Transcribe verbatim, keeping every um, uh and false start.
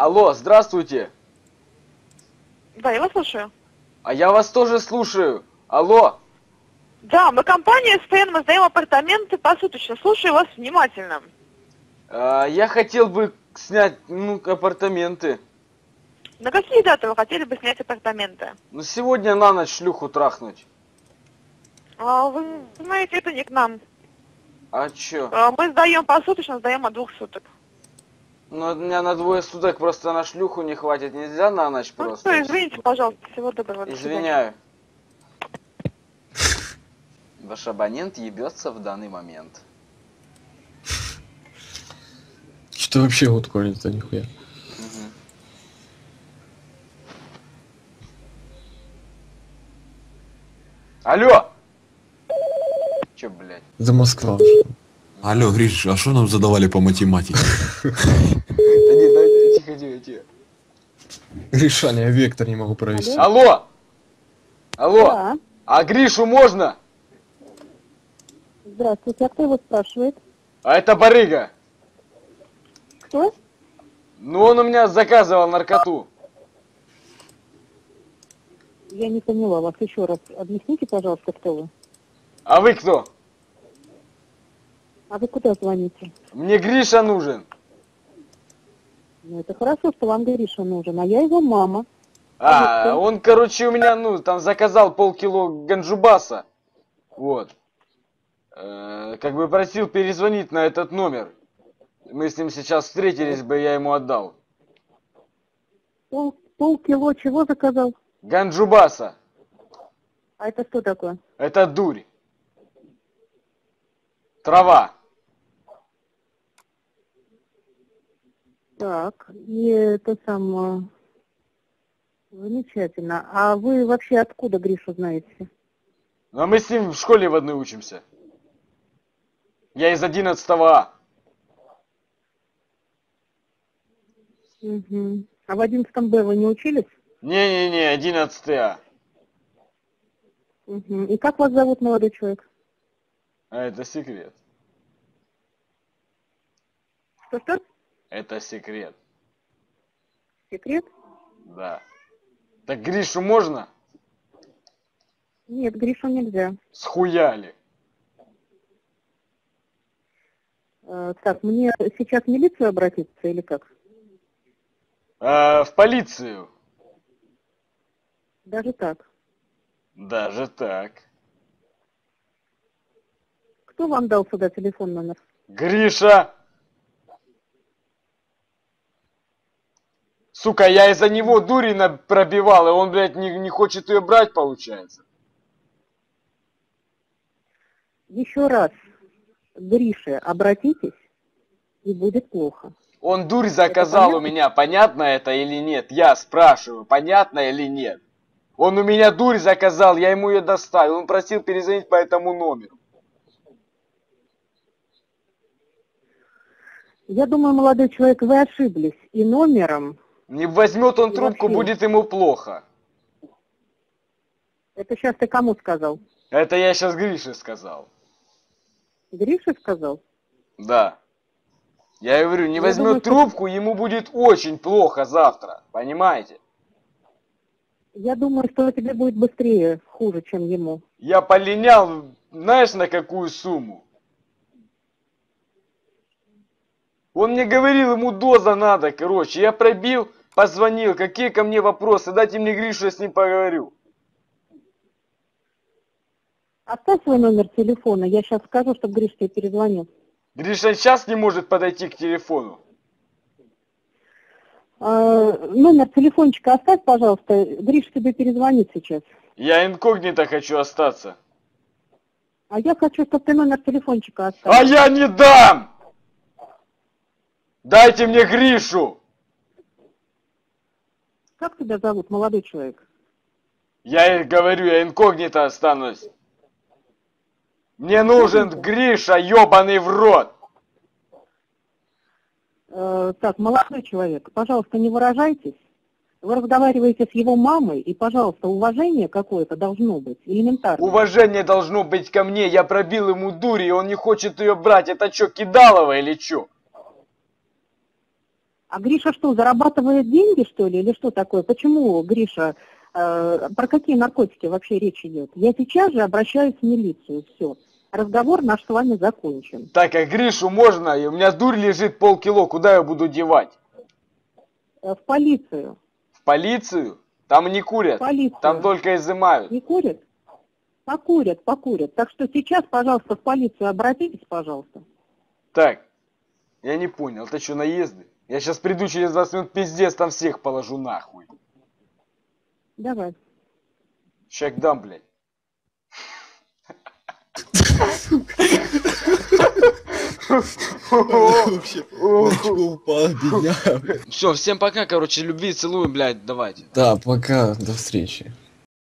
Алло, здравствуйте. Да, я вас слушаю. А я вас тоже слушаю. Алло. Да, мы компания СТН, мы сдаем апартаменты посуточно. Слушаю вас внимательно. А, я хотел бы снять, ну, апартаменты. На какие даты вы хотели бы снять апартаменты? Ну, сегодня на ночь шлюху трахнуть. А, вы знаете, это не к нам. А чё? А, мы сдаем посуточно, сдаем от двух суток. Ну, у меня на двое суток просто на шлюху не хватит. Нельзя на ночь Ну просто. что, извините, пожалуйста, всего доброго. До свидания. Извиняю. Ваш абонент ебется в данный момент. Что вообще вот колется, нихуя? Угу. Алло! Чё, блядь? За Москва. Алло, Гриш, а что нам задавали по математике? Да не, дай, тихо, тихо, тихо. Решали, я вектор не могу провести. Алло! Алло! Да. А Гришу можно? Здравствуйте, а кто его спрашивает? А это барыга. Кто? Ну, он у меня заказывал наркоту. Я не поняла вас. Еще раз объясните, пожалуйста, кто вы. А вы кто? А вы куда звоните? Мне Гриша нужен. Ну, это хорошо, что вам Гриша нужен, а я его мама. А, он, короче, у меня, ну, там заказал полкило ганджубаса. Вот. Э, как бы просил перезвонить на этот номер. Мы с ним сейчас встретились бы, я ему отдал. Пол, полкило чего заказал? Ганджубаса. А это что такое? Это дурь. Трава. Так, и это самое... Замечательно. А вы вообще откуда Гришу знаете? А мы с ним в школе в одной учимся. Я из одиннадцатого А. Угу. А в одиннадцатом Б вы не учились? Не-не-не, одиннадцатый А. Угу. И как вас зовут, молодой человек? А это секрет. Что-что? Это секрет. Секрет? Да. Так Гришу можно? Нет, Гришу нельзя. Схуяли. Э, так, мне сейчас в милицию обратиться или как? А, в полицию. Даже так. Даже так. Кто вам дал сюда телефон номер? Гриша! Сука, я из-за него дури на- пробивал, и он, блядь, не, не хочет ее брать, получается. Еще раз к Грише обратитесь, и будет плохо. Он дурь заказал у понятно? меня, понятно это или нет? Я спрашиваю, понятно или нет? Он у меня дурь заказал, я ему ее доставил, он просил перезвонить по этому номеру. Я думаю, молодой человек, вы ошиблись и номером. Не возьмет он И трубку, вообще. будет ему плохо. Это сейчас ты кому сказал? Это я сейчас Грише сказал. Грише сказал? Да. Я говорю, не Я возьмет думаю, что- трубку, ему будет очень плохо завтра. Понимаете? Я думаю, что тебе будет быстрее хуже, чем ему. Я полинял, знаешь, на какую сумму? Он мне говорил, ему доза надо, короче. Я пробил, позвонил, какие ко мне вопросы, дайте мне Гришу, я с ним поговорю. Оставь свой номер телефона, я сейчас скажу, чтобы Гриша тебе перезвонил. Гриша сейчас не может подойти к телефону. А, номер телефончика оставь, пожалуйста, Гриша тебе перезвонит сейчас. Я инкогнито хочу остаться. А я хочу, чтобы ты номер телефончика оставил. А я не дам! Дайте мне Гришу! Как тебя зовут, молодой человек? Я и говорю, я инкогнито останусь. Мне нужен Гриша, ёбаный в рот. Э, так, молодой человек, пожалуйста, не выражайтесь. Вы разговариваете с его мамой, и, пожалуйста, уважение какое-то должно быть, элементарно. Уважение должно быть ко мне. Я пробил ему дури, и он не хочет ее брать. Это что, Кидалова или что? А Гриша что, зарабатывает деньги, что ли, или что такое? Почему Гриша, э, про какие наркотики вообще речь идет? Я сейчас же обращаюсь в милицию, все. Разговор наш с вами закончен. Так, а Гришу можно? И у меня дурь лежит полкило, куда я буду девать? Э, в полицию. В полицию? Там не курят, В полицию. там только изымают. Не курят? Покурят, покурят. Так что сейчас, пожалуйста, в полицию обратитесь, пожалуйста. Так, я не понял, это что, наезды? Я сейчас приду через двадцать минут, пиздец, там всех положу нахуй. Давай. Чек дам, блядь. Вообще, упал, бедняга. Все, всем пока, короче, любви, целую, блядь, давайте. Да, пока, до встречи.